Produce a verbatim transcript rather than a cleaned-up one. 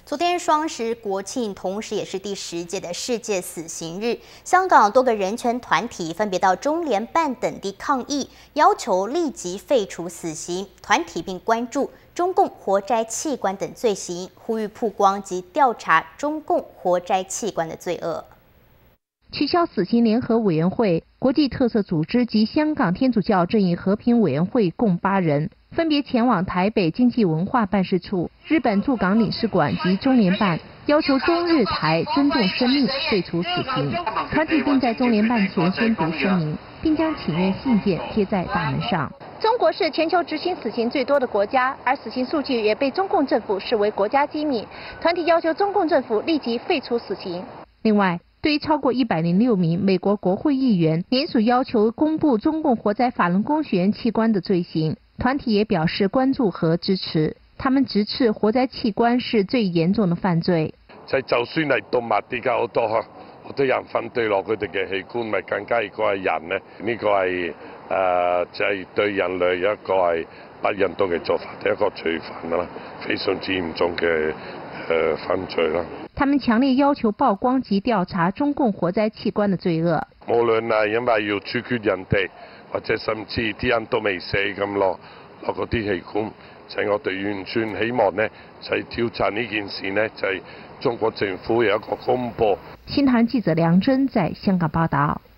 昨天双十国庆，同时也是第十届的世界死刑日。香港多个人权团体分别到中联办等地抗议，要求立即废除死刑。团体并关注中共活摘器官等罪行，呼吁曝光及调查中共活摘器官的罪恶。 取消死刑联合委员会、国际特色组织及香港天主教正义和平委员会共八人，分别前往台北经济文化办事处、日本驻港领事馆及中联办，要求中日台尊重生命，废除死刑。团体并在中联办前宣读声明，并将请愿信件贴在大门上。中国是全球执行死刑最多的国家，而死刑数据也被中共政府视为国家机密。团体要求中共政府立即废除死刑。另外，对于超过一百零六名美国国会议员联署要求公布中共活摘法轮功学员器官的罪行，团体也表示關注和支持。他們直斥活摘器官是最嚴重的犯罪。 就就算係動物點解好多好多人反對落佢哋嘅器官，咪更加如果係人呢？呢、這個係誒就係、是、對人類一個係不人道嘅做法，一個罪犯啦，非常之嚴重嘅誒犯罪啦。 他們強烈要求曝光及調查中共活摘器官的罪惡。 無論係因為要處決人哋，或者甚至啲人都未死咁落落嗰啲器官，就係、是、我哋完全希望呢，就係、是、調查呢件事呢，就係、是、中國政府有一個公佈。 新唐人記者梁真在香港報道。